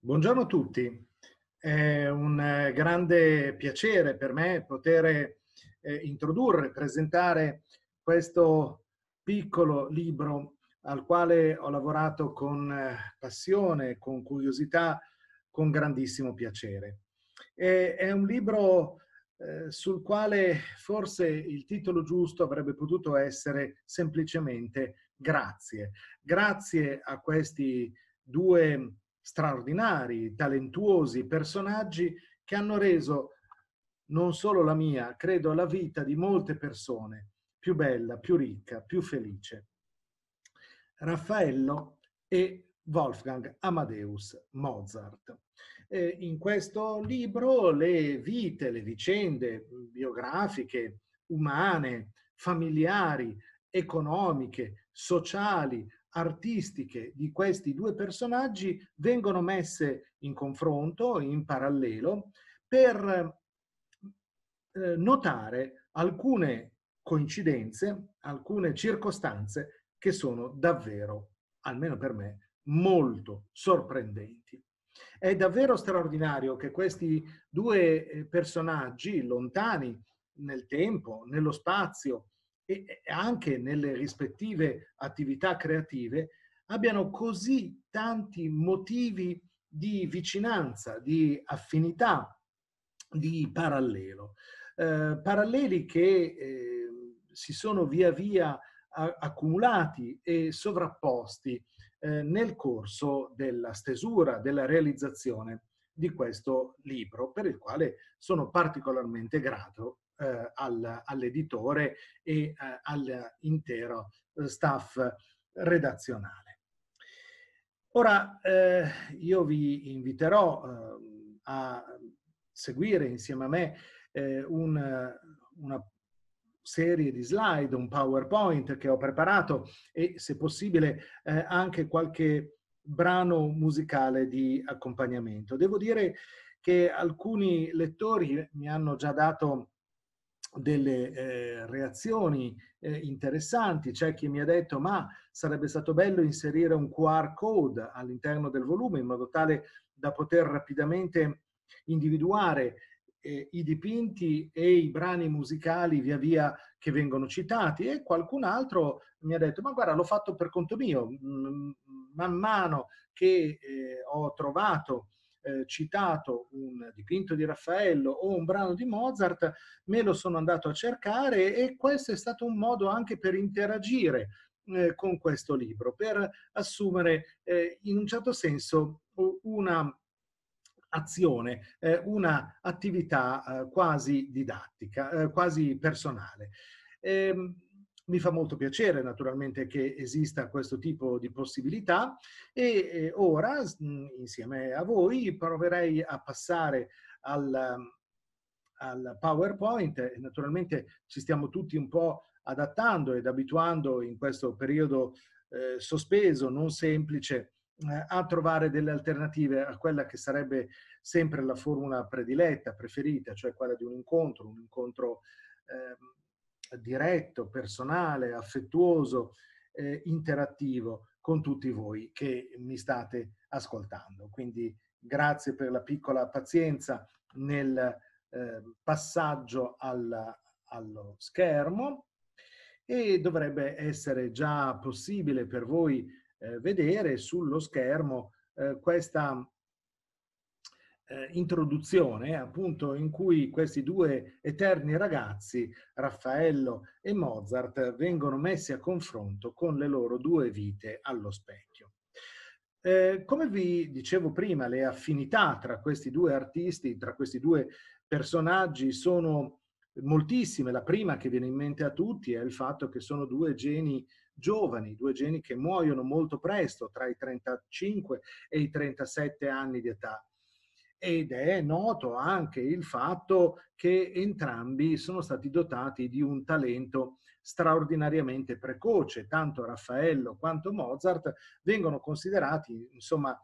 Buongiorno a tutti. È un grande piacere per me poter introdurre, presentare questo piccolo libro al quale ho lavorato con passione, con curiosità, con grandissimo piacere. È un libro sul quale forse il titolo giusto avrebbe potuto essere semplicemente Grazie. Grazie a questi due straordinari, talentuosi personaggi che hanno reso non solo la mia, credo la vita di molte persone più bella, più ricca, più felice. Raffaello e Wolfgang Amadeus Mozart. In questo libro le vite, le vicende biografiche, umane, familiari, economiche, sociali, artistiche di questi due personaggi vengono messe in confronto, in parallelo, per notare alcune coincidenze, alcune circostanze che sono davvero, almeno per me, molto sorprendenti. È davvero straordinario che questi due personaggi lontani nel tempo, nello spazio e anche nelle rispettive attività creative abbiano così tanti motivi di vicinanza, di affinità, di parallelo. Paralleli che si sono via via accumulati e sovrapposti nel corso della stesura, della realizzazione di questo libro, per il quale sono particolarmente grato all'editore e all'intero staff redazionale. Ora, io vi inviterò a seguire insieme a me una serie di slide, un PowerPoint che ho preparato e, se possibile, anche qualche brano musicale di accompagnamento. Devo dire che alcuni lettori mi hanno già dato delle reazioni interessanti. C'è chi mi ha detto: ma sarebbe stato bello inserire un QR code all'interno del volume in modo tale da poter rapidamente individuare i dipinti e i brani musicali via via che vengono citati. E qualcun altro mi ha detto: ma guarda, l'ho fatto per conto mio, man mano che ho trovato citato un dipinto di Raffaello o un brano di Mozart, me lo sono andato a cercare, e questo è stato un modo anche per interagire con questo libro, per assumere in un certo senso una azione, una attività quasi didattica, quasi personale. Mi fa molto piacere naturalmente che esista questo tipo di possibilità, e ora insieme a voi proverei a passare al PowerPoint. Naturalmente ci stiamo tutti un po' adattando ed abituando in questo periodo sospeso, non semplice, a trovare delle alternative a quella che sarebbe sempre la formula prediletta, preferita, cioè quella di un incontro diretto, personale, affettuoso, interattivo con tutti voi che mi state ascoltando. Quindi grazie per la piccola pazienza nel passaggio allo schermo, e dovrebbe essere già possibile per voi vedere sullo schermo questa introduzione, appunto, in cui questi due eterni ragazzi, Raffaello e Mozart, vengono messi a confronto con le loro due vite allo specchio. Come vi dicevo prima, le affinità tra questi due artisti, tra questi due personaggi sono moltissime. La prima che viene in mente a tutti è il fatto che sono due geni giovani, due geni che muoiono molto presto, tra i 35 e i 37 anni di età. Ed è noto anche il fatto che entrambi sono stati dotati di un talento straordinariamente precoce. Tanto Raffaello quanto Mozart vengono considerati, insomma,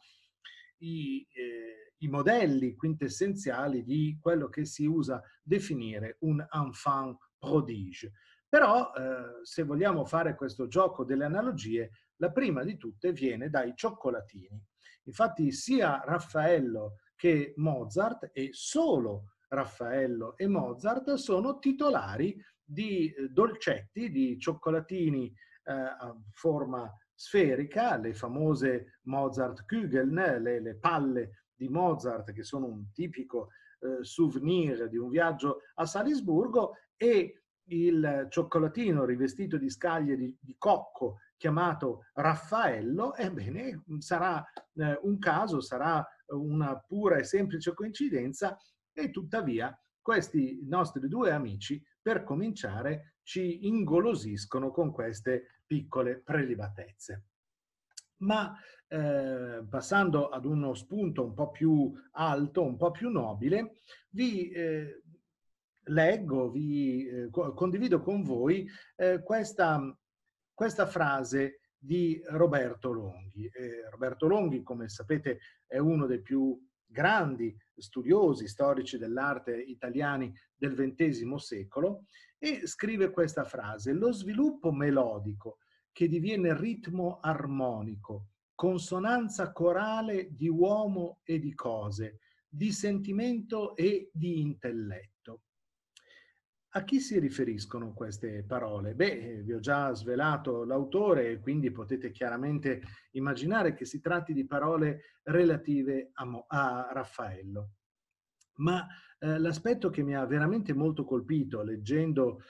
i modelli quintessenziali di quello che si usa definire un enfant prodige. Però se vogliamo fare questo gioco delle analogie, la prima di tutte viene dai cioccolatini. Infatti sia Raffaello che Mozart, e solo Raffaello e Mozart, sono titolari di dolcetti, di cioccolatini a forma sferica, le famose Mozart-Kugeln, le palle di Mozart, che sono un tipico souvenir di un viaggio a Salisburgo, e il cioccolatino rivestito di scaglie di cocco chiamato Raffaello. Ebbene, sarà un caso, sarà una pura e semplice coincidenza, e tuttavia questi nostri due amici, per cominciare, ci ingolosiscono con queste piccole prelibatezze. Ma passando ad uno spunto un po' più alto, un po' più nobile, vi leggo, condivido con voi questa frase di Roberto Longhi. Roberto Longhi, come sapete, è uno dei più grandi studiosi storici dell'arte italiani del XX secolo, e scrive questa frase: lo sviluppo melodico che diviene ritmo armonico, consonanza corale di uomo e di cose, di sentimento e di intelletto. A chi si riferiscono queste parole? Beh, vi ho già svelato l'autore, e quindi potete chiaramente immaginare che si tratti di parole relative a Raffaello. Ma l'aspetto che mi ha veramente molto colpito leggendo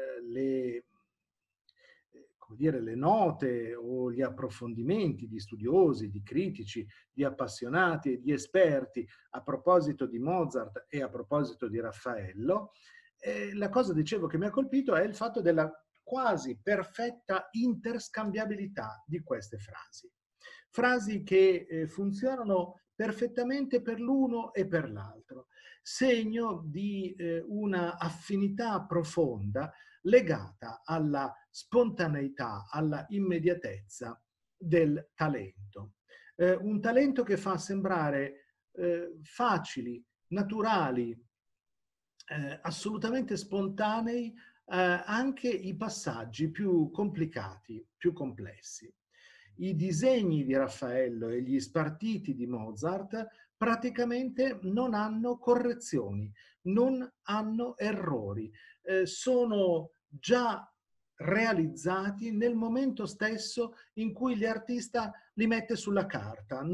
come dire, le note o gli approfondimenti di studiosi, di critici, di appassionati e di esperti a proposito di Mozart e a proposito di Raffaello, la cosa, dicevo, che mi ha colpito è il fatto della quasi perfetta interscambiabilità di queste frasi. Frasi che funzionano perfettamente per l'uno e per l'altro, segno di una affinità profonda legata alla spontaneità, alla immediatezza del talento. Un talento che fa sembrare facili, naturali, assolutamente spontanei anche i passaggi più complicati, più complessi. I disegni di Raffaello e gli spartiti di Mozart praticamente non hanno correzioni, non hanno errori, sono già realizzati nel momento stesso in cui l'artista li mette sulla carta,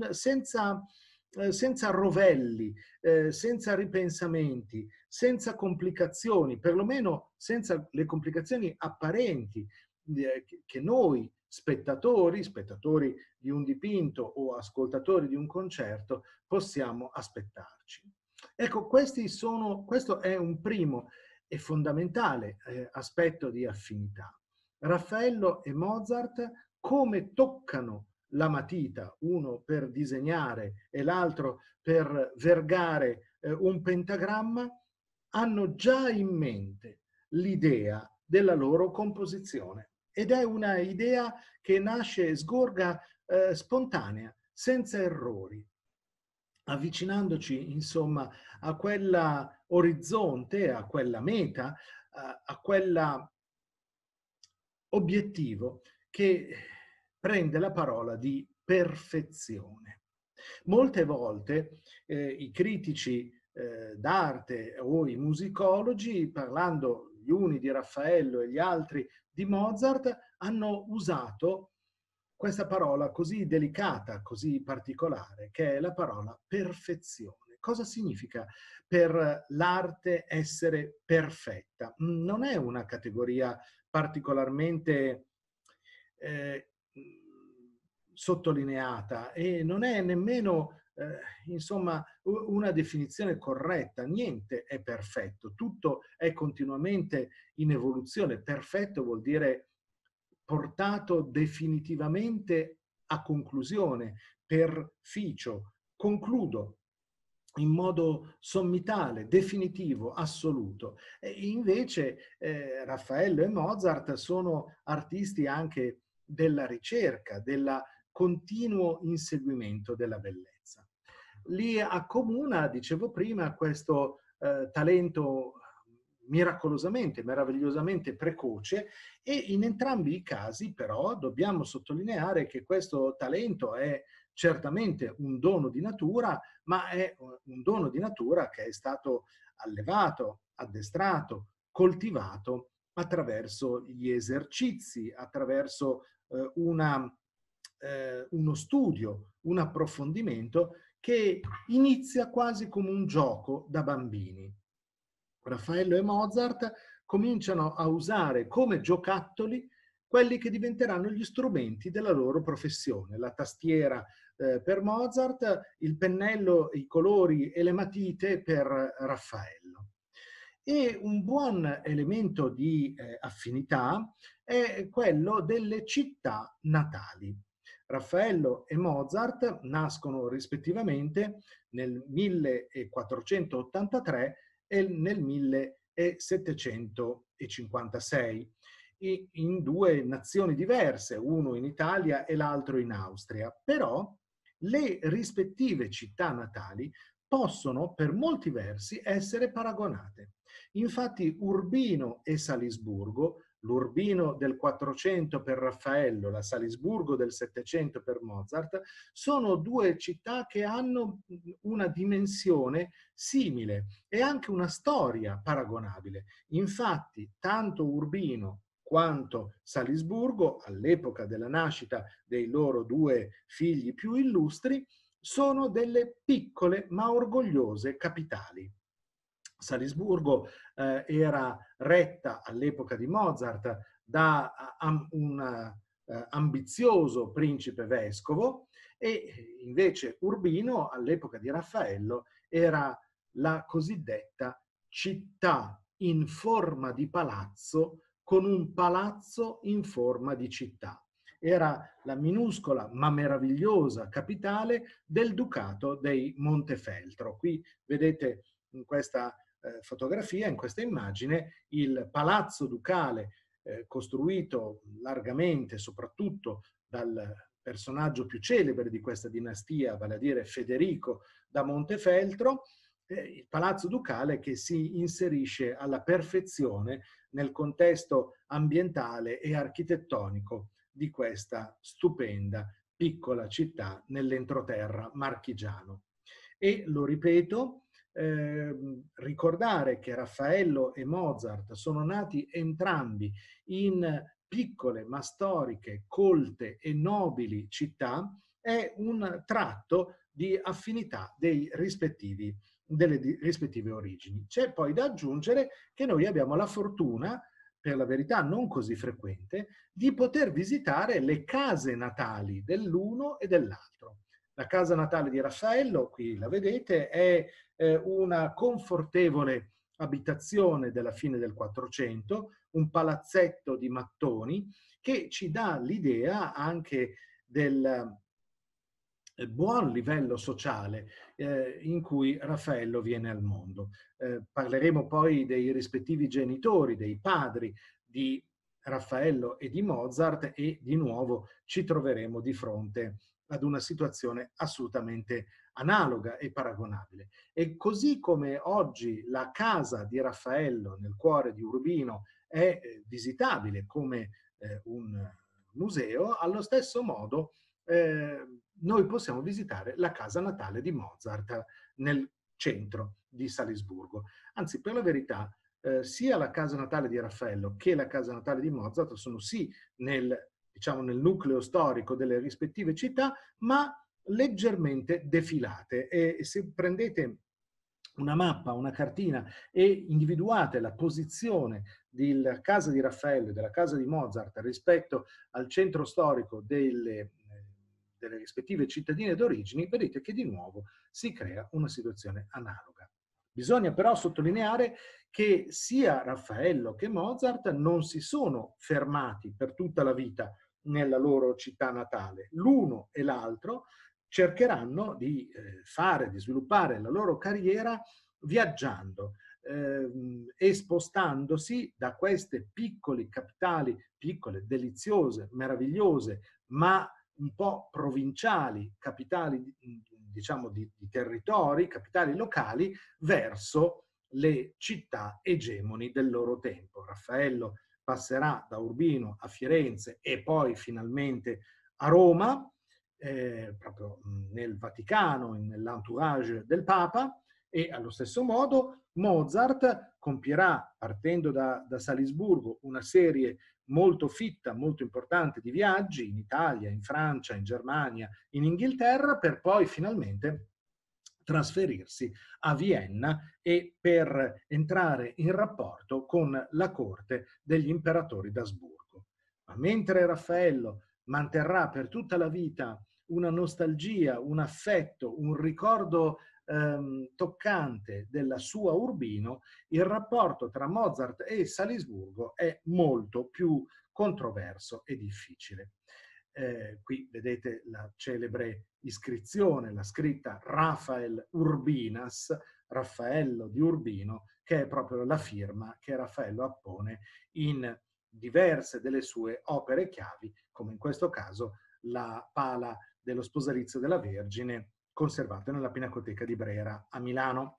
senza rovelli, senza ripensamenti, senza complicazioni, perlomeno senza le complicazioni apparenti che noi spettatori di un dipinto o ascoltatori di un concerto possiamo aspettarci. Ecco, questo è un primo e fondamentale aspetto di affinità. Raffaello e Mozart, come toccano la matita, uno per disegnare e l'altro per vergare un pentagramma, hanno già in mente l'idea della loro composizione. Ed è una idea che nasce e sgorga spontanea, senza errori, avvicinandoci insomma a quella orizzonte, a quella meta, a quella obiettivo che prende la parola di perfezione. Molte volte i critici d'arte o i musicologi, parlando gli uni di Raffaello e gli altri di Mozart, hanno usato questa parola così delicata, così particolare, che è la parola perfezione. Cosa significa per l'arte essere perfetta? Non è una categoria particolarmente eh, sottolineata, e non è nemmeno insomma una definizione corretta. Niente è perfetto, tutto è continuamente in evoluzione. Perfetto vuol dire portato definitivamente a conclusione, perficio, concludo in modo sommitale, definitivo, assoluto. E invece Raffaello e Mozart sono artisti anche della ricerca, del continuo inseguimento della bellezza. Li accomuna, dicevo prima, questo talento miracolosamente, meravigliosamente precoce, e in entrambi i casi però dobbiamo sottolineare che questo talento è certamente un dono di natura, ma è un dono di natura che è stato allevato, addestrato, coltivato attraverso gli esercizi, attraverso uno studio, un approfondimento che inizia quasi come un gioco da bambini. Raffaello e Mozart cominciano a usare come giocattoli quelli che diventeranno gli strumenti della loro professione. La tastiera per Mozart, il pennello, i colori e le matite per Raffaello. E un buon elemento di affinità è quello delle città natali. Raffaello e Mozart nascono rispettivamente nel 1483 e nel 1756 in due nazioni diverse, uno in Italia e l'altro in Austria. Però le rispettive città natali possono per molti versi essere paragonate. Infatti Urbino e Salisburgo, l'Urbino del 400 per Raffaello, la Salisburgo del 700 per Mozart, sono due città che hanno una dimensione simile e anche una storia paragonabile. Infatti, tanto Urbino quanto Salisburgo, all'epoca della nascita dei loro due figli più illustri, sono delle piccole ma orgogliose capitali. Salisburgo era retta all'epoca di Mozart da un ambizioso principe vescovo, e invece Urbino all'epoca di Raffaello era la cosiddetta città in forma di palazzo con un palazzo in forma di città. Era la minuscola ma meravigliosa capitale del Ducato dei Montefeltro. Qui vedete in questa fotografia, in questa immagine, il palazzo ducale costruito largamente soprattutto dal personaggio più celebre di questa dinastia, vale a dire Federico da Montefeltro, il palazzo ducale che si inserisce alla perfezione nel contesto ambientale e architettonico di questa stupenda piccola città nell'entroterra marchigiano. E lo ripeto, ricordare che Raffaello e Mozart sono nati entrambi in piccole ma storiche, colte e nobili città è un tratto di affinità delle rispettive origini. C'è poi da aggiungere che noi abbiamo la fortuna, per la verità non così frequente, di poter visitare le case natali dell'uno e dell'altro. La casa natale di Raffaello, qui la vedete, è una confortevole abitazione della fine del 400, un palazzetto di mattoni che ci dà l'idea anche del buon livello sociale in cui Raffaello viene al mondo. Parleremo poi dei rispettivi genitori, dei padri di Raffaello e di Mozart, e di nuovo ci troveremo di fronte ad una situazione assolutamente analoga e paragonabile. E così come oggi la casa di Raffaello nel cuore di Urbino è visitabile come un museo, allo stesso modo noi possiamo visitare la casa natale di Mozart nel centro di Salisburgo. Anzi, per la verità, sia la casa natale di Raffaello che la casa natale di Mozart sono sì diciamo, nel nucleo storico delle rispettive città, ma leggermente defilate. E se prendete una mappa, una cartina, e individuate la posizione della casa di Raffaello e della casa di Mozart rispetto al centro storico delle rispettive cittadine d'origine, vedete che di nuovo si crea una situazione analoga. Bisogna però sottolineare che sia Raffaello che Mozart non si sono fermati per tutta la vita nella loro città natale. L'uno e l'altro cercheranno di sviluppare la loro carriera viaggiando e spostandosi da queste piccole capitali, piccole, deliziose, meravigliose, ma un po' provinciali, capitali diciamo di territori, capitali locali, verso le città egemoni del loro tempo. Raffaello passerà da Urbino a Firenze e poi finalmente a Roma, proprio nel Vaticano, nell'entourage del Papa, e allo stesso modo Mozart compierà, partendo da Salisburgo, una serie molto fitta, molto importante di viaggi in Italia, in Francia, in Germania, in Inghilterra, per poi finalmente trasferirsi a Vienna e per entrare in rapporto con la corte degli imperatori d'Asburgo. Ma mentre Raffaello manterrà per tutta la vita una nostalgia, un affetto, un ricordo toccante della sua Urbino, il rapporto tra Mozart e Salisburgo è molto più controverso e difficile. Qui vedete la celebre iscrizione, la scritta Raphael Urbinas, Raffaello di Urbino, che è proprio la firma che Raffaello appone in diverse delle sue opere chiavi, come in questo caso la Pala dello Sposalizio della Vergine, conservata nella Pinacoteca di Brera a Milano.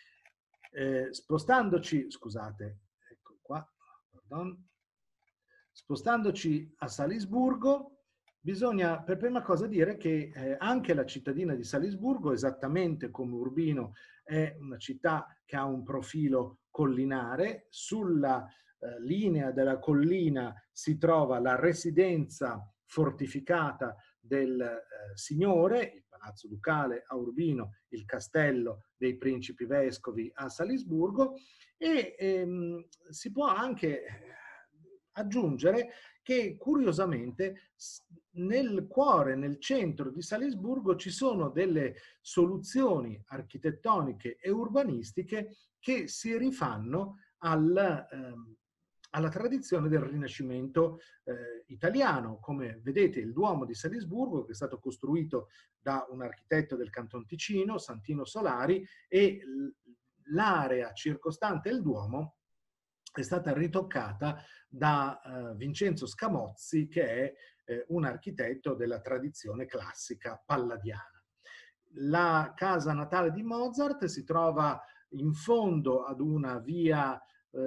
Spostandoci, scusate, ecco qua, pardon, spostandoci a Salisburgo, bisogna per prima cosa dire che anche la cittadina di Salisburgo, esattamente come Urbino, è una città che ha un profilo collinare. Sulla linea della collina si trova la residenza fortificata del signore, il Palazzo Ducale a Urbino, il Castello dei Principi Vescovi a Salisburgo, e si può anche aggiungere che curiosamente nel cuore, nel centro di Salisburgo ci sono delle soluzioni architettoniche e urbanistiche che si rifanno alla tradizione del Rinascimento italiano. Come vedete, il Duomo di Salisburgo, che è stato costruito da un architetto del Canton Ticino, Santino Solari, e l'area circostante il Duomo è stata ritoccata da Vincenzo Scamozzi, che è un architetto della tradizione classica palladiana. La casa natale di Mozart si trova in fondo ad una via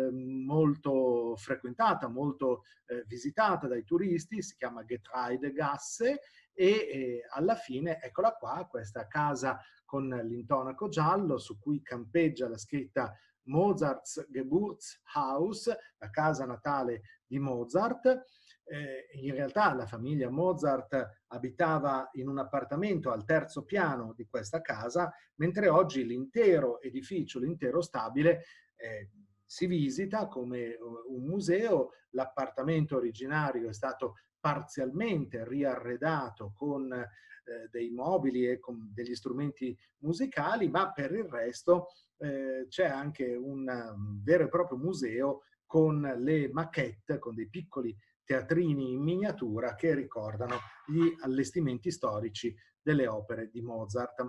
molto frequentata, molto visitata dai turisti, si chiama Getreidegasse, e alla fine, eccola qua, questa casa con l'intonaco giallo su cui campeggia la scritta Mozarts Geburtshaus, la casa natale di Mozart. In realtà la famiglia Mozart abitava in un appartamento al terzo piano di questa casa, mentre oggi l'intero edificio, l'intero stabile, si visita come un museo. L'appartamento originario è stato parzialmente riarredato con dei mobili e con degli strumenti musicali, ma per il resto c'è anche un vero e proprio museo con le maquette, con dei piccoli teatrini in miniatura che ricordano gli allestimenti storici delle opere di Mozart.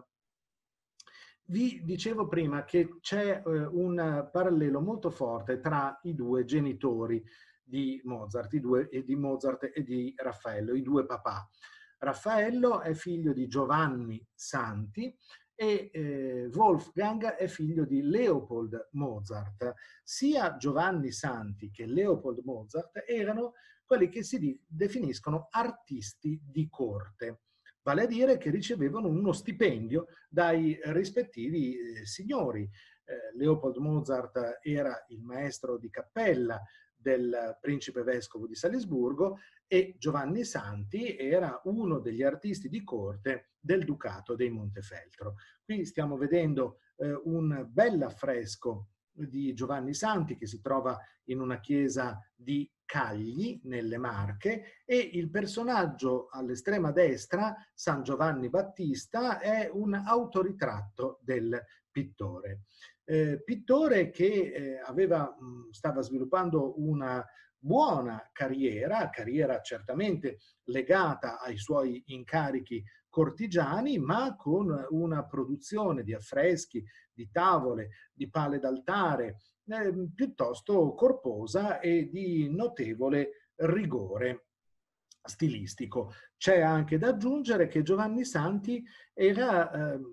Vi dicevo prima che c'è un parallelo molto forte tra i due genitori di Mozart, di Mozart e di Raffaello, i due papà. Raffaello è figlio di Giovanni Santi e Wolfgang è figlio di Leopold Mozart. Sia Giovanni Santi che Leopold Mozart erano quelli che si definiscono artisti di corte, vale a dire che ricevevano uno stipendio dai rispettivi signori. Leopold Mozart era il maestro di cappella del principe vescovo di Salisburgo e Giovanni Santi era uno degli artisti di corte del Ducato dei Montefeltro. Qui stiamo vedendo un bel affresco di Giovanni Santi che si trova in una chiesa di Cagli, nelle Marche, e il personaggio all'estrema destra, San Giovanni Battista, è un autoritratto del pittore. Pittore che stava sviluppando una buona carriera certamente legata ai suoi incarichi cortigiani, ma con una produzione di affreschi, di tavole, di pale d'altare piuttosto corposa e di notevole rigore stilistico. C'è anche da aggiungere che Giovanni Santi era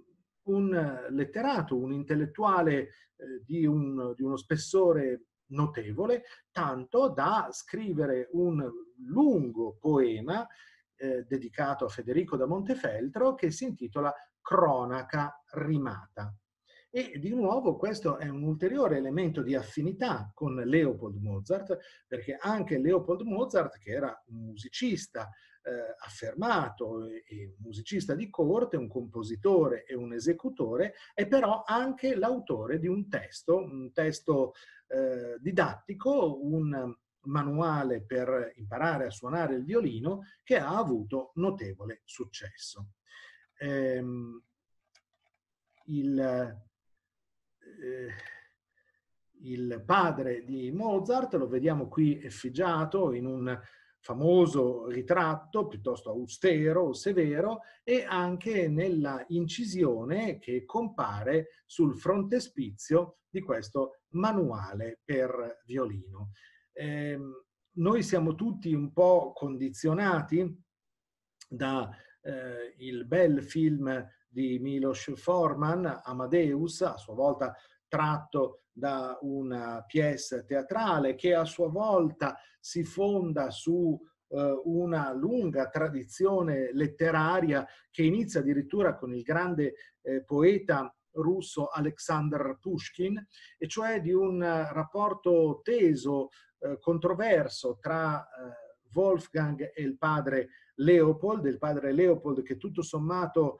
un letterato, un intellettuale di uno spessore notevole, tanto da scrivere un lungo poema dedicato a Federico da Montefeltro che si intitola Cronaca rimata. E di nuovo questo è un ulteriore elemento di affinità con Leopold Mozart, perché anche Leopold Mozart, che era un musicista affermato e musicista di corte, un compositore e un esecutore, è però anche l'autore di un testo didattico, un manuale per imparare a suonare il violino che ha avuto notevole successo. Ehm, il, il padre di Mozart lo vediamo qui effigiato in un famoso ritratto piuttosto austero, severo, e anche nella incisione che compare sul frontespizio di questo manuale per violino. Noi siamo tutti un po' condizionati da il bel film di Milos Forman, Amadeus, a sua volta tratto da una pièce teatrale che a sua volta si fonda su una lunga tradizione letteraria che inizia addirittura con il grande poeta russo Alexander Pushkin, e cioè di un rapporto teso, controverso tra Wolfgang e il padre Leopold che tutto sommato,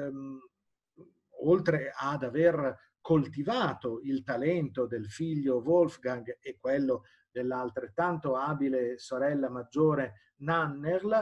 oltre ad aver coltivato il talento del figlio Wolfgang e quello dell'altrettanto abile sorella maggiore Nannerl,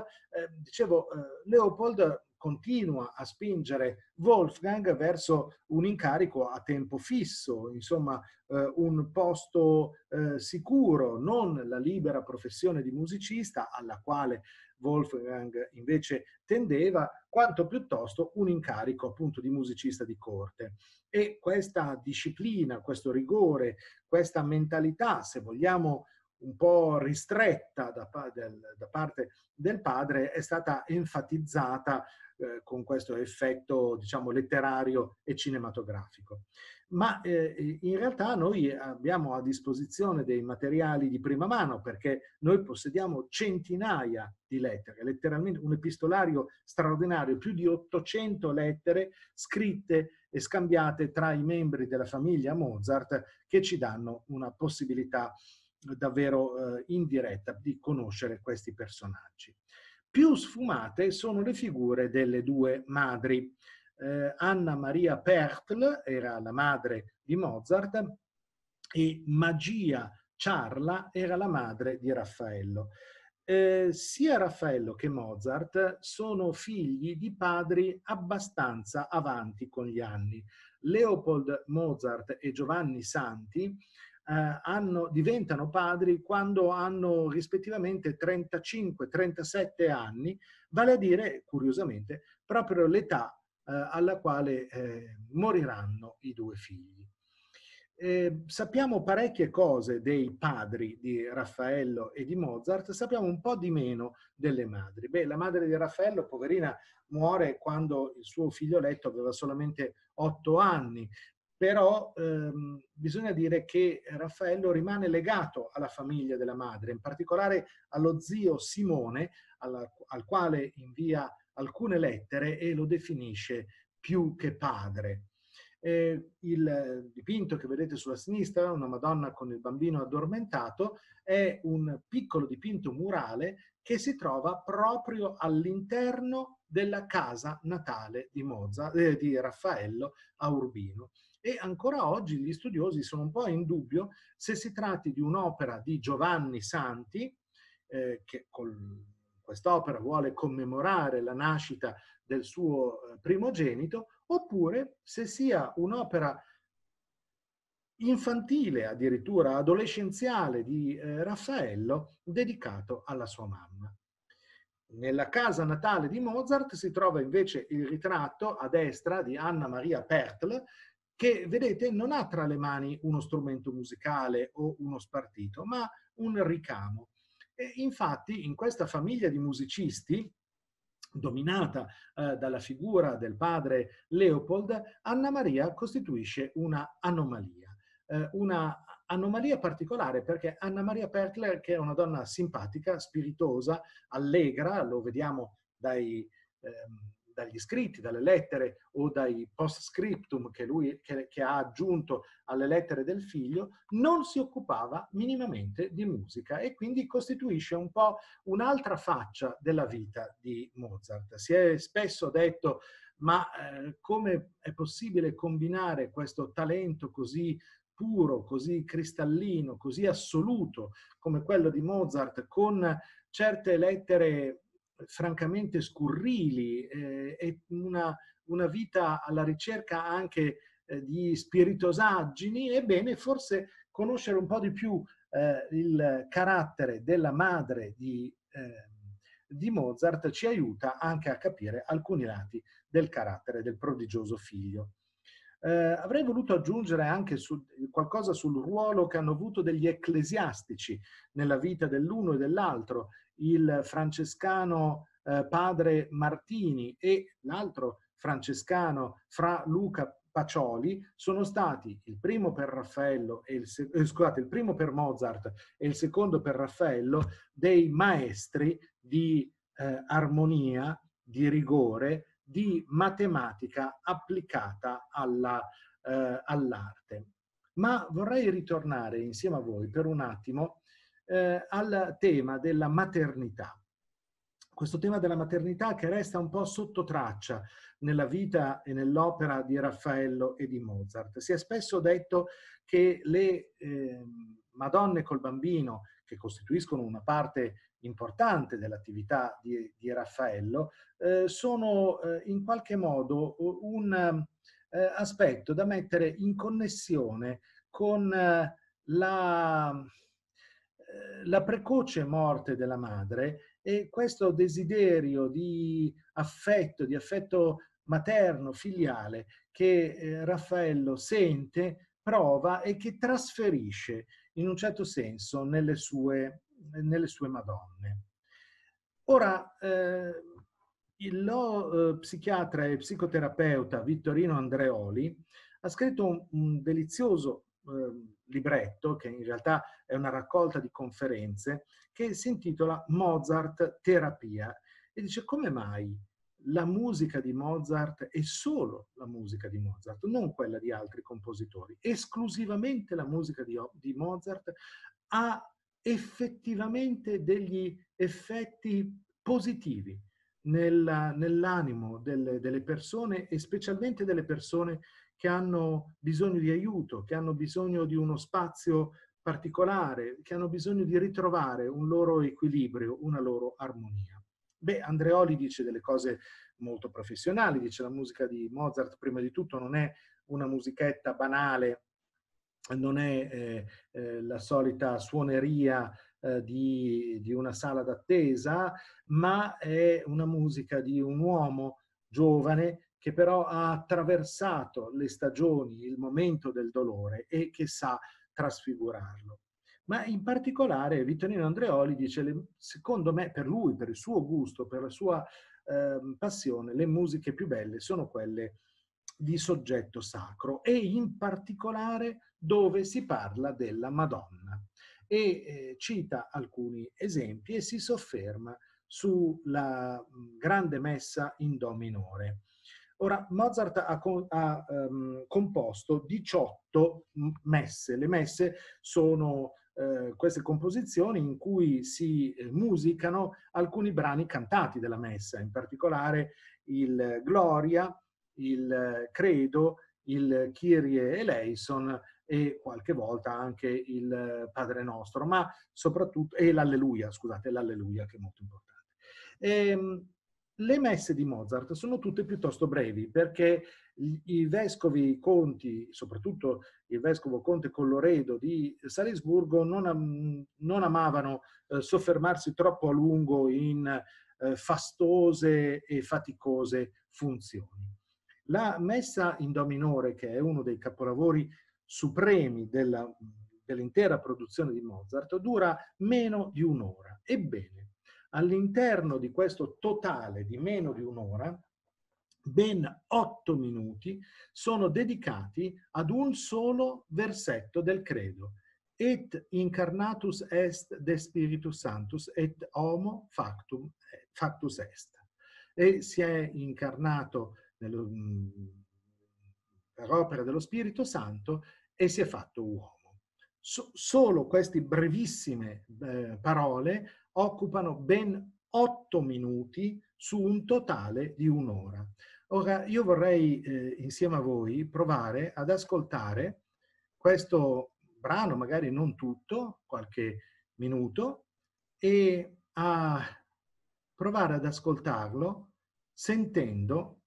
Leopold continua a spingere Wolfgang verso un incarico a tempo fisso, insomma un posto sicuro, non la libera professione di musicista alla quale Wolfgang invece tendeva, quanto piuttosto un incarico appunto di musicista di corte. E questa disciplina, questo rigore, questa mentalità, se vogliamo un po' ristretta da parte del padre, è stata enfatizzata con questo effetto, diciamo, letterario e cinematografico. Ma in realtà noi abbiamo a disposizione dei materiali di prima mano, perché noi possediamo centinaia di lettere, letteralmente un epistolario straordinario, più di 800 lettere scritte e scambiate tra i membri della famiglia Mozart, che ci danno una possibilità davvero indiretta di conoscere questi personaggi. Più sfumate sono le figure delle due madri. Anna Maria Pertl era la madre di Mozart e Magia Ciarla era la madre di Raffaello. Sia Raffaello che Mozart sono figli di padri abbastanza avanti con gli anni. Leopold Mozart e Giovanni Santi diventano padri quando hanno rispettivamente 35-37 anni, vale a dire, curiosamente, proprio l'età alla quale moriranno i due figli. Sappiamo parecchie cose dei padri di Raffaello e di Mozart, sappiamo un po' di meno delle madri. Beh, la madre di Raffaello, poverina, muore quando il suo figlioletto aveva solamente 8 anni, però bisogna dire che Raffaello rimane legato alla famiglia della madre, in particolare allo zio Simone, al quale invia alcune lettere e lo definisce più che padre. Il dipinto che vedete sulla sinistra, una Madonna con il bambino addormentato, è un piccolo dipinto murale che si trova proprio all'interno della casa natale di Raffaello a Urbino. E ancora oggi gli studiosi sono un po' in dubbio se si tratti di un'opera di Giovanni Santi, che con quest'opera vuole commemorare la nascita del suo primogenito, oppure se sia un'opera infantile, addirittura adolescenziale di Raffaello, dedicato alla sua mamma. Nella casa natale di Mozart si trova invece il ritratto a destra di Anna Maria Pertl, che vedete non ha tra le mani uno strumento musicale o uno spartito, ma un ricamo. E infatti in questa famiglia di musicisti dominata dalla figura del padre Leopold, Anna Maria costituisce una anomalia particolare, perché Anna Maria Perkler, che è una donna simpatica, spiritosa, allegra, lo vediamo dagli scritti, dalle lettere o dai post scriptum che ha aggiunto alle lettere del figlio, non si occupava minimamente di musica e quindi costituisce un po' un'altra faccia della vita di Mozart. Si è spesso detto: ma come è possibile combinare questo talento così puro, così cristallino, così assoluto come quello di Mozart con certe lettere francamente scurrili e una vita alla ricerca anche di spiritosaggini? Ebbene, forse conoscere un po' di più il carattere della madre di Mozart ci aiuta anche a capire alcuni lati del carattere del prodigioso figlio. Avrei voluto aggiungere anche qualcosa sul ruolo che hanno avuto degli ecclesiastici nella vita dell'uno e dell'altro, il francescano padre Martini e l'altro francescano fra Luca Pacioli. Sono stati il primo per Raffaello e il primo per Mozart e il secondo per Raffaello dei maestri di armonia, di rigore, di matematica applicata all'arte. Ma vorrei ritornare insieme a voi per un attimo al tema della maternità. Questo tema della maternità che resta un po' sotto traccia nella vita e nell'opera di Raffaello e di Mozart. Si è spesso detto che le Madonne col bambino, che costituiscono una parte importante dell'attività di Raffaello, sono in qualche modo un aspetto da mettere in connessione con la precoce morte della madre e questo desiderio di affetto materno, filiale, che Raffaello sente, prova e che trasferisce in un certo senso nelle sue Madonne. Ora, lo psichiatra e psicoterapeuta Vittorino Andreoli ha scritto un delizioso libretto, che in realtà è una raccolta di conferenze, che si intitola Mozart Terapia, e dice: come mai la musica di Mozart è solo la musica di Mozart, non quella di altri compositori? Esclusivamente la musica di Mozart ha effettivamente degli effetti positivi nell'animo delle persone, e specialmente delle persone che hanno bisogno di aiuto, che hanno bisogno di uno spazio particolare, che hanno bisogno di ritrovare un loro equilibrio, una loro armonia. Beh, Andreoli dice delle cose molto professionali, dice: la musica di Mozart prima di tutto non è una musichetta banale, non è la solita suoneria di una sala d'attesa, ma è una musica di un uomo giovane che però ha attraversato le stagioni, il momento del dolore e che sa trasfigurarlo. Ma in particolare Vittorino Andreoli dice: secondo me, per lui, per il suo gusto, per la sua passione, le musiche più belle sono quelle di soggetto sacro, e in particolare dove si parla della Madonna, e cita alcuni esempi e si sofferma sulla grande messa in do minore. Ora, Mozart ha composto 18 messe. Le messe sono queste composizioni in cui si musicano alcuni brani cantati della messa, in particolare il Gloria, il Credo, il Kyrie eleison e qualche volta anche il Padre Nostro, ma soprattutto, e l'Alleluia, scusate, l'Alleluia, che è molto importante. Le messe di Mozart sono tutte piuttosto brevi, perché i vescovi conti, soprattutto il vescovo conte Colloredo di Salisburgo, non amavano soffermarsi troppo a lungo in fastose e faticose funzioni. La messa in do minore, che è uno dei capolavori supremi dell'intera produzione di Mozart, dura meno di un'ora. Ebbene, all'interno di questo totale di meno di un'ora, ben 8 minuti sono dedicati ad un solo versetto del credo. Et incarnatus est de Spiritus Sanctus et homo factus est. E si è incarnato per opera dello Spirito Santo e si è fatto uomo. Solo queste brevissime parole occupano ben 8 minuti su un totale di un'ora. Ora, io vorrei insieme a voi provare ad ascoltare questo brano, magari non tutto, qualche minuto, e a provare ad ascoltarlo sentendo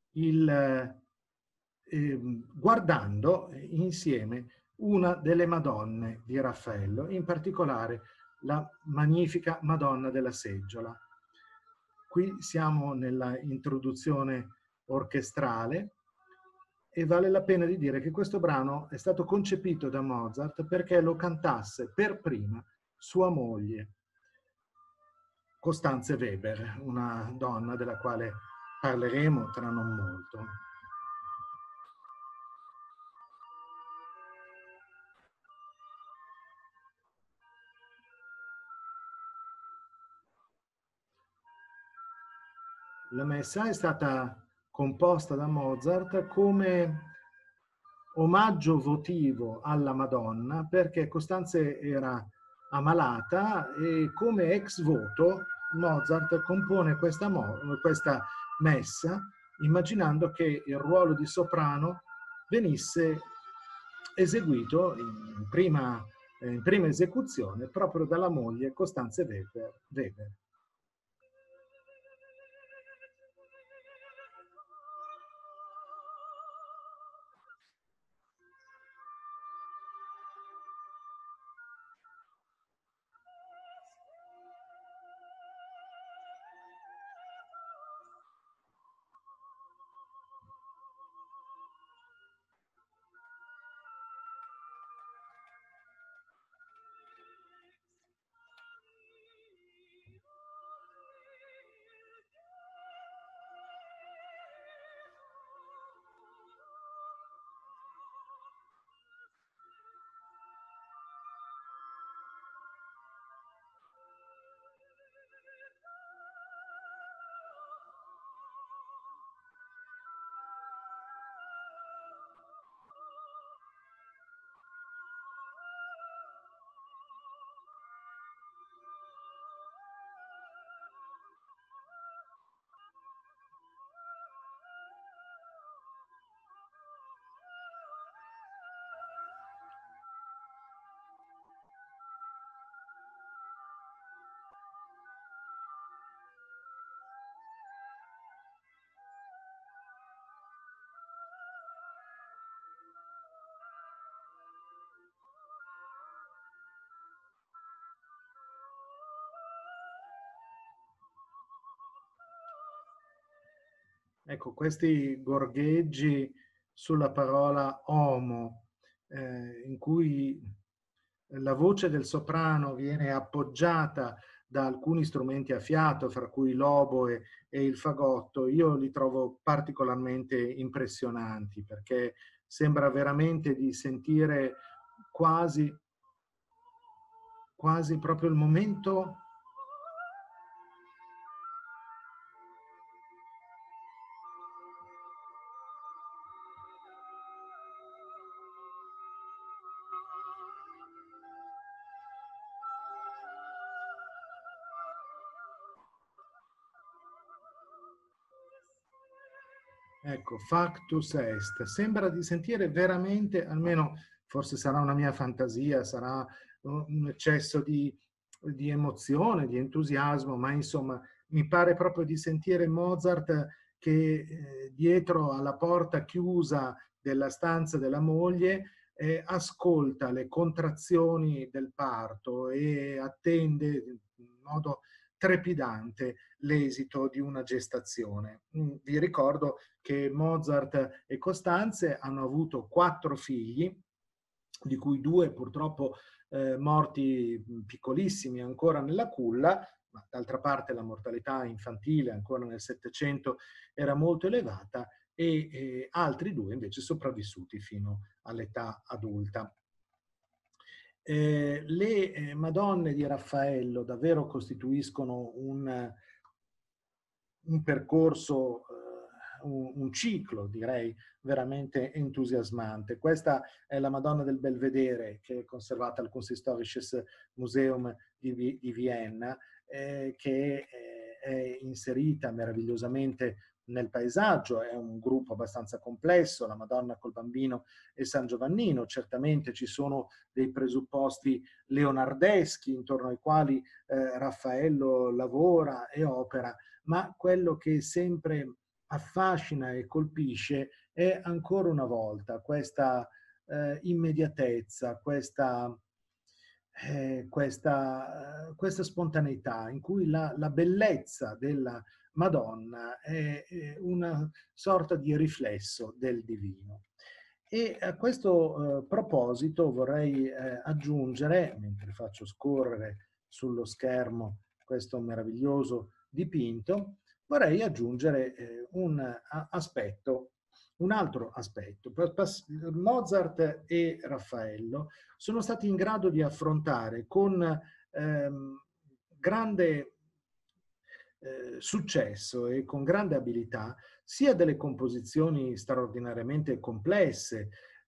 guardando insieme una delle Madonne di Raffaello, in particolare la magnifica Madonna della Seggiola. Qui siamo nella introduzione orchestrale e vale la pena di dire che questo brano è stato concepito da Mozart perché lo cantasse per prima sua moglie, Constanze Weber, una donna della quale parleremo tra non molto. La messa è stata composta da Mozart come omaggio votivo alla Madonna perché Costanze era ammalata e come ex voto Mozart compone questa messa immaginando che il ruolo di soprano venisse eseguito in prima esecuzione proprio dalla moglie Constanze Weber. Ecco, questi gorgheggi sulla parola homo, in cui la voce del soprano viene appoggiata da alcuni strumenti a fiato, fra cui l'oboe e il fagotto, io li trovo particolarmente impressionanti perché sembra veramente di sentire quasi proprio il momento ecco, factus est. Sembra di sentire veramente, almeno forse sarà una mia fantasia, sarà un eccesso di emozione, di entusiasmo, ma insomma mi pare proprio di sentire Mozart che dietro alla porta chiusa della stanza della moglie ascolta le contrazioni del parto e attende in modo trepidante l'esito di una gestazione. Vi ricordo che Mozart e Costanze hanno avuto 4 figli, di cui 2 purtroppo morti piccolissimi ancora nella culla, ma d'altra parte la mortalità infantile ancora nel Settecento era molto elevata, e altri due invece sopravvissuti fino all'età adulta. Le Madonne di Raffaello davvero costituiscono un percorso, un ciclo, direi, veramente entusiasmante. Questa è la Madonna del Belvedere, che è conservata al Kunsthistorisches Museum di Vienna, che è inserita meravigliosamente nel paesaggio. È un gruppo abbastanza complesso, la Madonna col Bambino e San Giovannino. Certamente ci sono dei presupposti leonardeschi intorno ai quali Raffaello lavora e opera, ma quello che sempre affascina e colpisce è ancora una volta questa immediatezà, questa spontaneità in cui la bellezza della Madonna è una sorta di riflesso del divino. E a questo proposito vorrei aggiungere, mentre faccio scorrere sullo schermo questo meraviglioso dipinto, vorrei aggiungere un altro aspetto. Mozart e Raffaello sono stati in grado di affrontare con grande successo e con grande abilità sia delle composizioni straordinariamente complesse,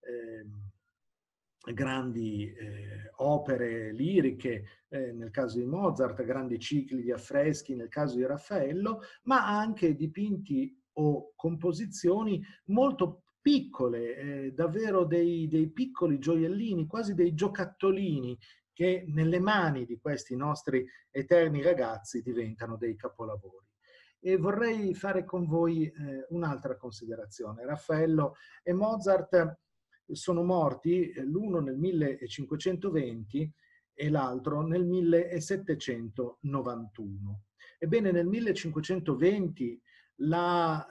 grandi opere liriche nel caso di Mozart, grandi cicli di affreschi nel caso di Raffaello, ma anche dipinti o composizioni molto piccole, davvero dei piccoli gioiellini, quasi dei giocattolini che nelle mani di questi nostri eterni ragazzi diventano dei capolavori. E vorrei fare con voi un'altra considerazione. Raffaello e Mozart sono morti, l'uno nel 1520 e l'altro nel 1791. Ebbene, nel 1520 la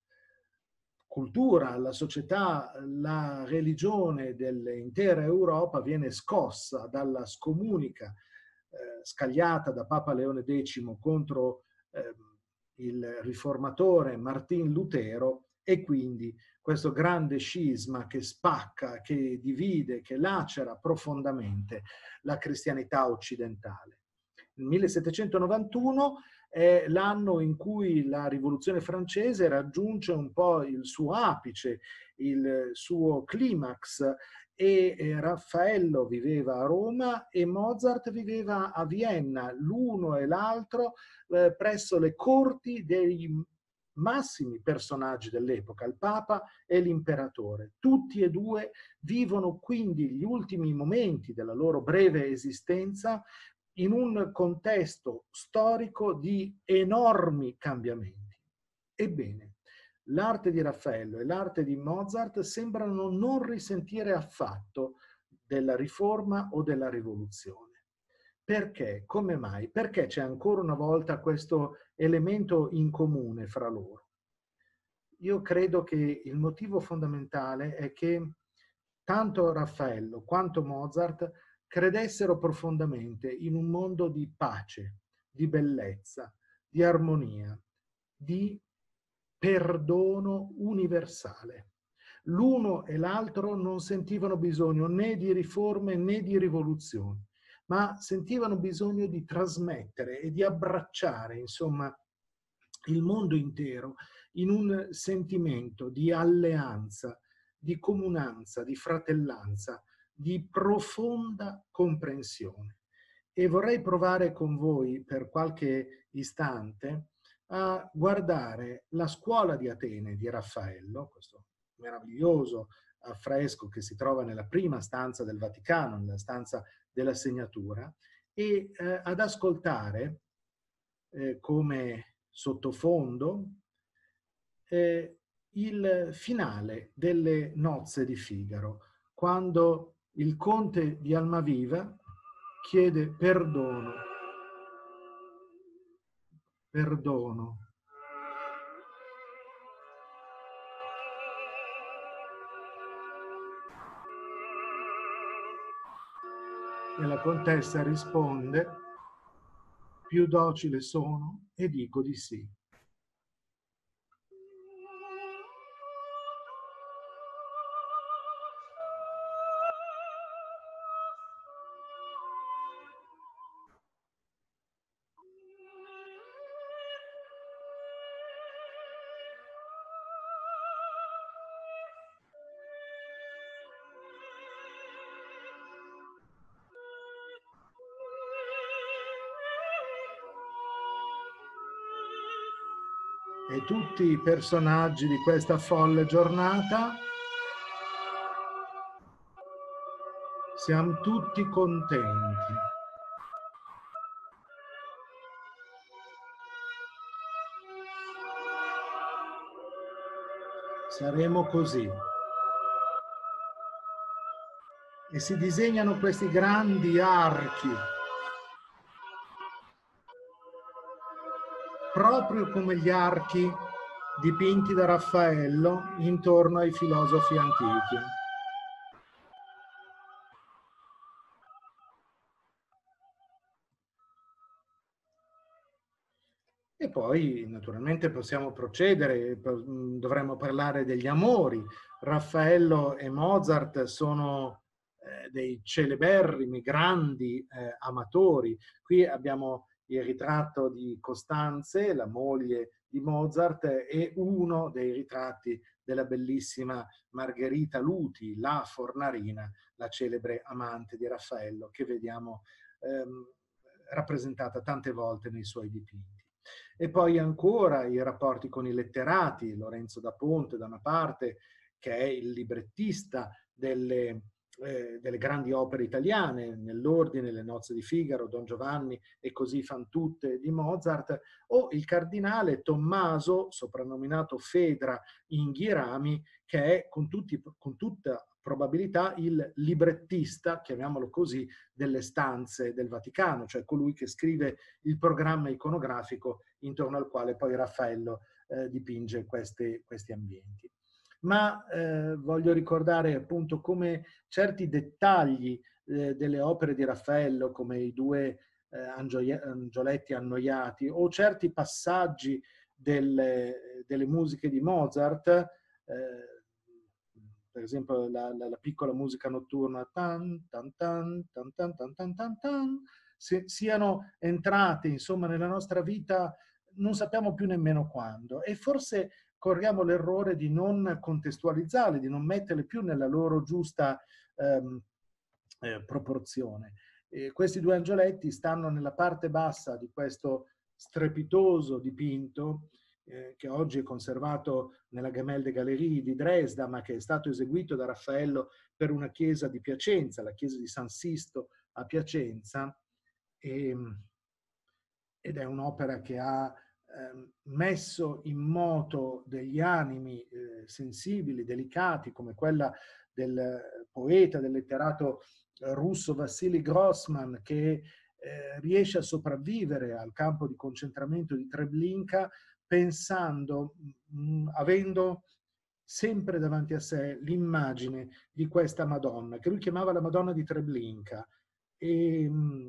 cultura, la società, la religione dell'intera Europa viene scossa dalla scomunica scagliata da Papa Leone X contro il riformatore Martin Lutero, e quindi questo grande scisma che spacca, che divide, che lacera profondamente la cristianità occidentale. Il 1791 è l'anno in cui la rivoluzione francese raggiunge un po' il suo apice, il suo climax, e Raffaello viveva a Roma e Mozart viveva a Vienna, l'uno e l'altro presso le corti dei massimi personaggi dell'epoca, il Papa e l'Imperatore. Tutti e due vivono quindi gli ultimi momenti della loro breve esistenza in un contesto storico di enormi cambiamenti. Ebbene, l'arte di Raffaello e l'arte di Mozart sembrano non risentire affatto della riforma o della rivoluzione. Perché? Come mai? Perché c'è ancora una volta questo elemento in comune fra loro? Io credo che il motivo fondamentale è che tanto Raffaello quanto Mozart credessero profondamente in un mondo di pace, di bellezza, di armonia, di perdono universale. L'uno e l'altro non sentivano bisogno né di riforme né di rivoluzioni, ma sentivano bisogno di trasmettere e di abbracciare, insomma, il mondo intero in un sentimento di alleanza, di comunanza, di fratellanza, di profonda comprensione. E vorrei provare con voi per qualche istante a guardare la scuola di Atene di Raffaello, questo meraviglioso affresco che si trova nella prima stanza del Vaticano, nella stanza della segnatura, e ad ascoltare come sottofondo il finale delle nozze di Figaro, quando il conte di Almaviva chiede perdono, perdono. E la contessa risponde più docile sono e dico di sì. E tutti i personaggi di questa folle giornata siamo tutti contenti. Saremo così. E si disegnano questi grandi archi, proprio come gli archi dipinti da Raffaello intorno ai filosofi antichi. E poi naturalmente possiamo procedere, dovremmo parlare degli amori. Raffaello e Mozart sono dei celeberrimi, grandi amatori. Qui abbiamo il ritratto di Costanze, la moglie di Mozart, e uno dei ritratti della bellissima Margherita Luti, la Fornarina, la celebre amante di Raffaello, che vediamo rappresentata tante volte nei suoi dipinti. E poi ancora i rapporti con i letterati, Lorenzo da Ponte da una parte, che è il librettista delle grandi opere italiane, Nell'Ordine, Le nozze di Figaro, Don Giovanni e Così fan tutte di Mozart, o il cardinale Tommaso, soprannominato Fedra in Ghirami, che è con tutta probabilità il librettista, chiamiamolo così, delle stanze del Vaticano, cioè colui che scrive il programma iconografico intorno al quale poi Raffaello dipinge questi ambienti. Ma voglio ricordare appunto come certi dettagli delle opere di Raffaello, come i due angioletti annoiati, o certi passaggi delle musiche di Mozart, per esempio la piccola musica notturna, tan, tan, tan, tan, tan, tan, tan, tan, tan, siano entrate insomma nella nostra vita non sappiamo più nemmeno quando, e forse corriamo l'errore di non contestualizzarle, di non metterle più nella loro giusta proporzione. Questi due angioletti stanno nella parte bassa di questo strepitoso dipinto che oggi è conservato nella Gemäldegalerie di Dresda, ma che è stato eseguito da Raffaello per una chiesa di Piacenza, la chiesa di San Sisto a Piacenza, ed è un'opera che ha messo in moto degli animi sensibili, delicati, come quella del poeta, del letterato russo Vassili Grossman, che riesce a sopravvivere al campo di concentramento di Treblinka pensando, avendo sempre davanti a sé l'immagine di questa Madonna, che lui chiamava la Madonna di Treblinka. E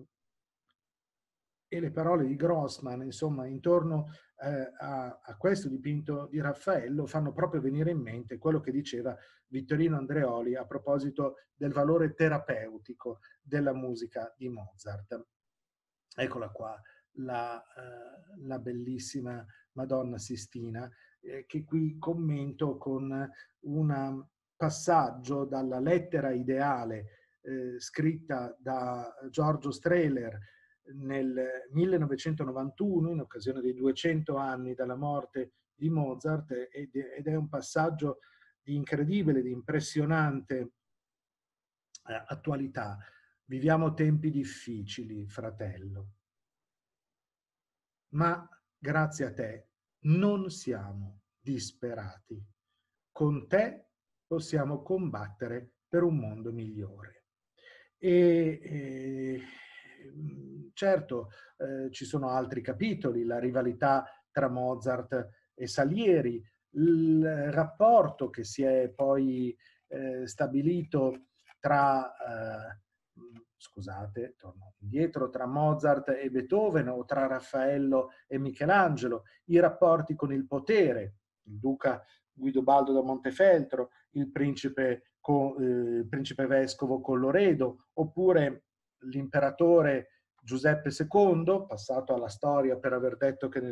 le parole di Grossman, insomma, intorno a questo dipinto di Raffaello fanno proprio venire in mente quello che diceva Vittorino Andreoli a proposito del valore terapeutico della musica di Mozart. Eccola qua, la bellissima Madonna Sistina, che qui commento con un passaggio dalla lettera ideale scritta da Giorgio Strehler nel 1991, in occasione dei 200 anni dalla morte di Mozart, ed è un passaggio di incredibile, di impressionante attualità. Viviamo tempi difficili, fratello, ma grazie a te non siamo disperati. Con te possiamo combattere per un mondo migliore. Certo, ci sono altri capitoli, la rivalità tra Mozart e Salieri, il rapporto che si è poi stabilito tra scusate, torno indietro, tra Mozart e Beethoven o tra Raffaello e Michelangelo, i rapporti con il potere, il duca Guidobaldo da Montefeltro, il principe vescovo Colloredo, oppure l'imperatore Giuseppe II, passato alla storia per aver detto che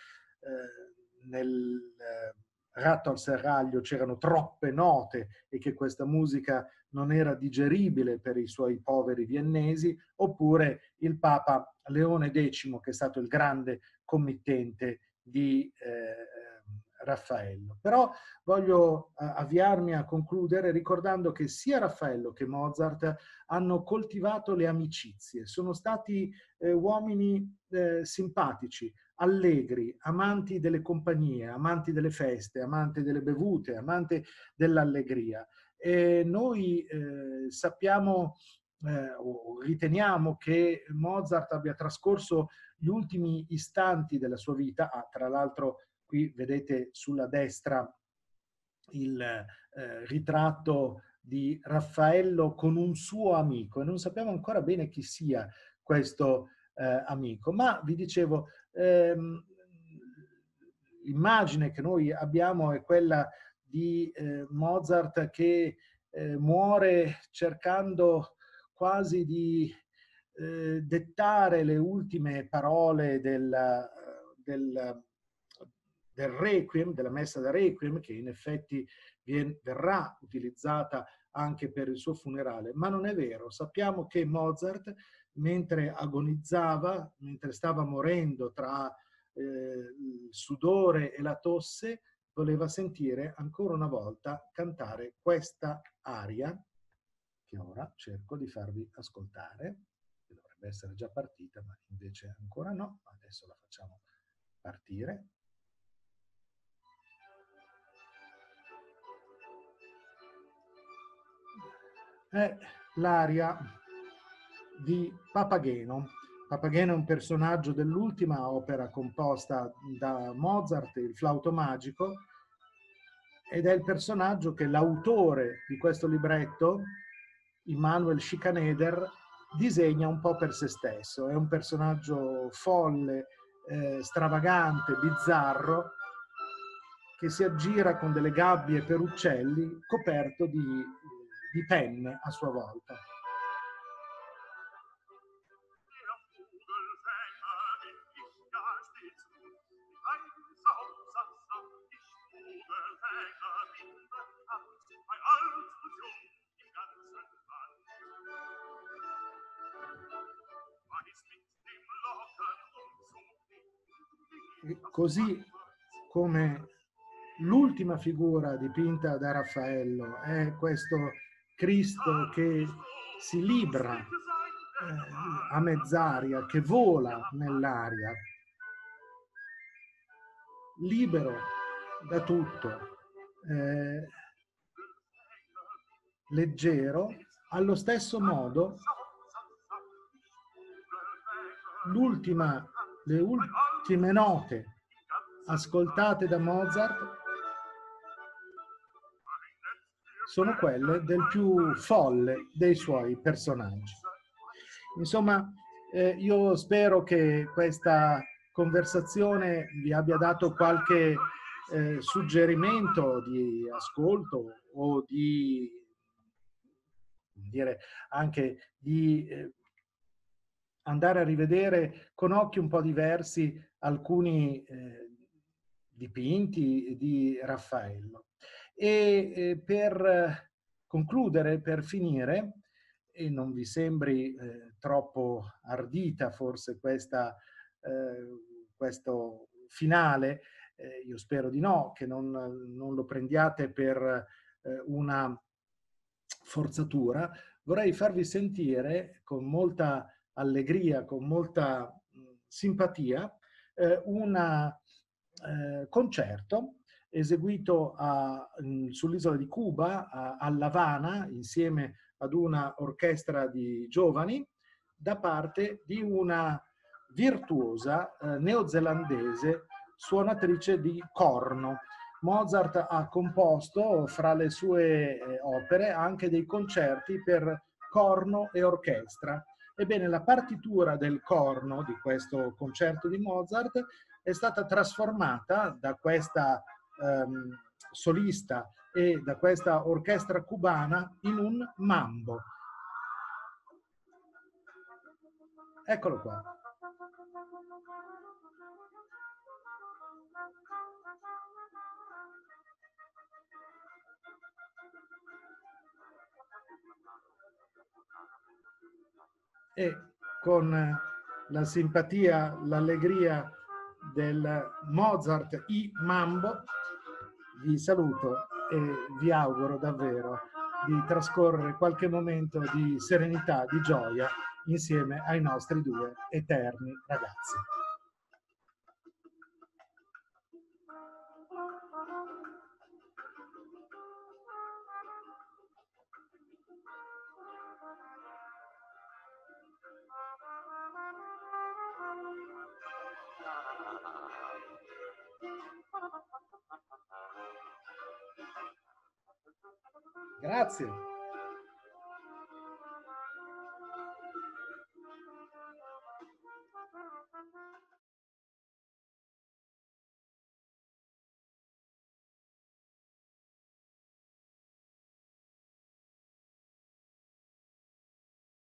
nel Ratto al Serraglio c'erano troppe note e che questa musica non era digeribile per i suoi poveri viennesi, oppure il Papa Leone X, che è stato il grande committente di Raffaello. Però voglio avviarmi a concludere ricordando che sia Raffaello che Mozart hanno coltivato le amicizie, sono stati uomini simpatici, allegri, amanti delle compagnie, amanti delle feste, amanti delle bevute, amanti dell'allegria. E noi sappiamo o riteniamo che Mozart abbia trascorso gli ultimi istanti della sua vita, tra l'altro qui vedete sulla destra il ritratto di Raffaello con un suo amico, e non sappiamo ancora bene chi sia questo amico, ma vi dicevo, l'immagine che noi abbiamo è quella di Mozart che muore cercando quasi di dettare le ultime parole del Requiem, della messa da Requiem, che in effetti verrà utilizzata anche per il suo funerale, ma non è vero. Sappiamo che Mozart, mentre agonizzava, mentre stava morendo tra il sudore e la tosse, voleva sentire ancora una volta cantare questa aria, che ora cerco di farvi ascoltare, che dovrebbe essere già partita, ma invece ancora no. Adesso la facciamo partire. È l'aria di Papageno. Papageno è un personaggio dell'ultima opera composta da Mozart, il Flauto Magico, ed è il personaggio che l'autore di questo libretto, Immanuel Schikaneder, disegna un po' per se stesso. È un personaggio folle, stravagante, bizzarro, che si aggira con delle gabbie per uccelli, coperto di penne a sua volta. E così come l'ultima figura dipinta da Raffaello è questo Cristo che si libra a mezz'aria, che vola nell'aria, libero da tutto, leggero. Allo stesso modo, le ultime note ascoltate da Mozart sono quelle del più folle dei suoi personaggi. Insomma, io spero che questa conversazione vi abbia dato qualche suggerimento di ascolto o di dire anche di andare a rivedere con occhi un po' diversi alcuni dipinti di Raffaello. E per concludere, per finire, e non vi sembri troppo ardita forse questo finale, io spero di no, che non lo prendiate per una forzatura, vorrei farvi sentire con molta allegria, con molta simpatia, un concerto eseguito sull'isola di Cuba, a La Habana, insieme ad una orchestra di giovani, da parte di una virtuosa neozelandese suonatrice di corno. Mozart ha composto fra le sue opere anche dei concerti per corno e orchestra. Ebbene, la partitura del corno di questo concerto di Mozart è stata trasformata da questa solista e da questa orchestra cubana in un mambo. Eccolo qua. E con la simpatia, l'allegria del Mozart I Mambo, vi saluto e vi auguro davvero di trascorrere qualche momento di serenità, di gioia insieme ai nostri due eterni ragazzi. Grazie.